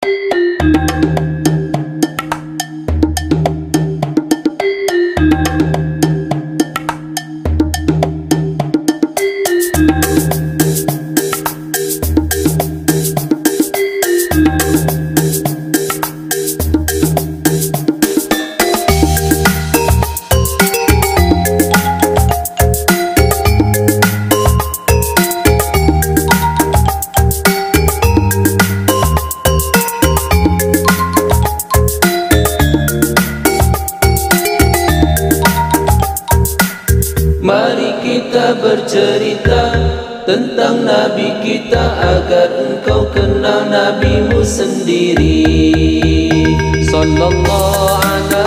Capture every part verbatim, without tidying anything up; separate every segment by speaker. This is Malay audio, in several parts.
Speaker 1: Mari kita bercerita tentang Nabi kita agar engkau kenal Nabimu sendiri. Sallallahu ala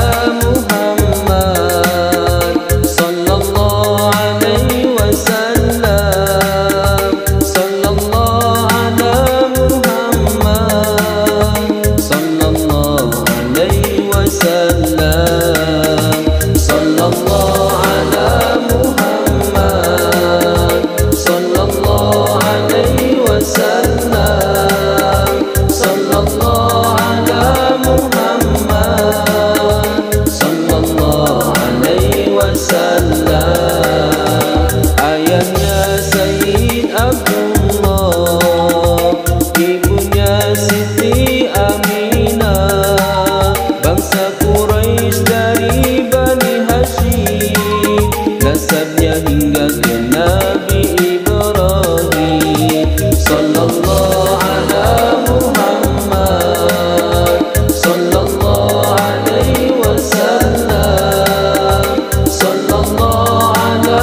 Speaker 1: Muhammad, sallallahu alaihi wasallam, sallallahu ala Muhammad, sallallahu alaihi wasallam, sallallahu hingga ke Nabi Ibrahim. Sallallahu ala Muhammad, sallallahu alaihi wasallam, sallallahu ala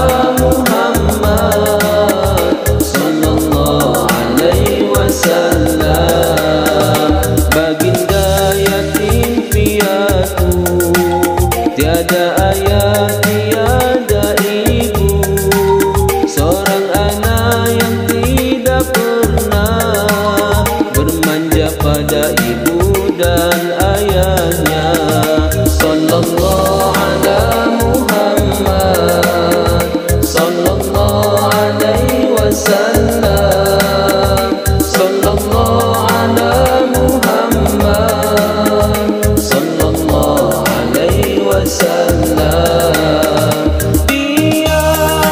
Speaker 1: Muhammad, sallallahu alaihi wasallam. Baginda yatim piatu, tiada ayah tiada ibu, seorang anak yang tidak pernah bermanja pada ibu dan ayahnya. Sallallahu ala Muhammad, sallallahu alaihi wasallam, sallallahu ala Muhammad, sallallahu alaihi wasallam. Dia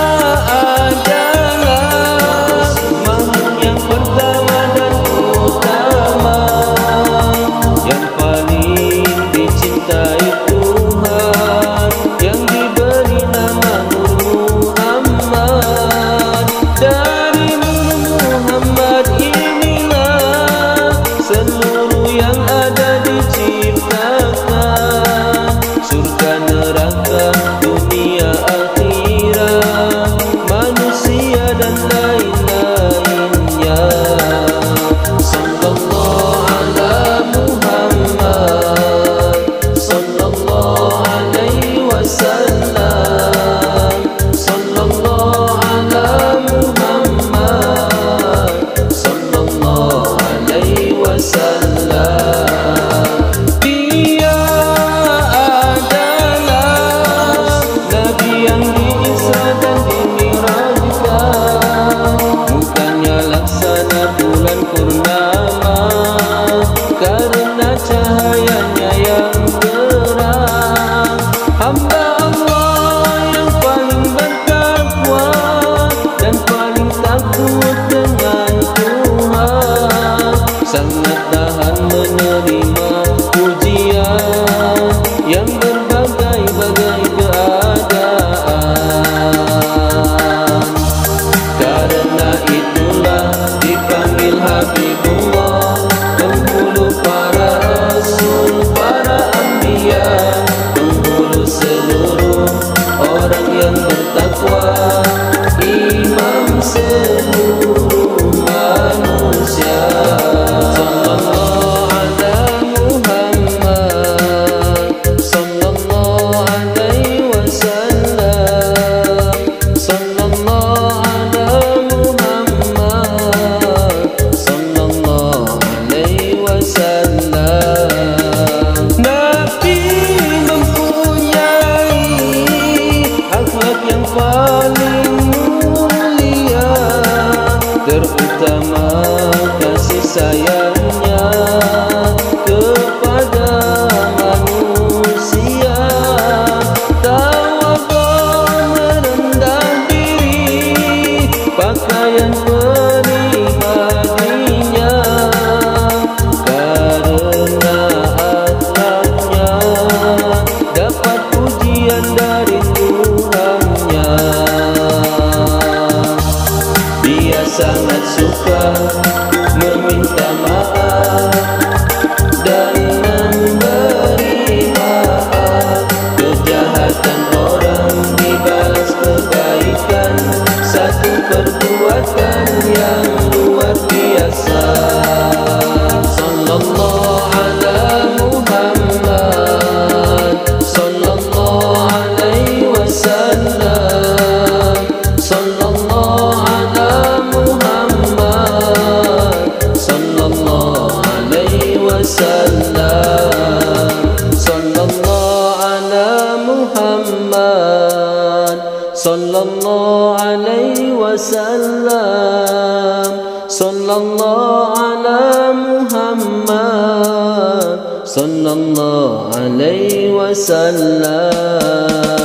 Speaker 1: adalah makhluk yang pertama dan utama, yang paling dicintai Tuhan, yang diberi nama Nur Muhammad. Dari Nur Muhammad inilah seluruh yang ada diciptakan, surga neraka, dunia akhirat, manusia dan lain-lainnya. Sallallahu ala Muhammad, sallallahu alaihi wasallam, sallallahu ala Muhammad, sallallahu alaihi wasallam. Dia adalah Nabi yang diisra dan dimi'rajkan, mukanya laksana bulan purnama, karena cahayanya yang terang. Hamba Allah yang paling bertakwa dan paling takut dengan Tuhan, sangat tahan menerima ujian yang berbagai-bagai keadaan. Karena itulah dipanggil Habibullah, penghulu para rasul, para anbiya, penghulu seluruh orang yang bertakwa, imam seluruh manusia. Sallallahu ala Muhammad, sallallahu alaihi wasallam, sallallahu ala Muhammad, sallallahu alaihi wasallam. Nabi mempunyai akhlak yang paling mulia, terutama kasih sayangnya wasallam. Sallallahu ala Muhammad, sallallahu alaihi wasallam. Sallallahu ala Muhammad, sallallahu alaihi wasallam.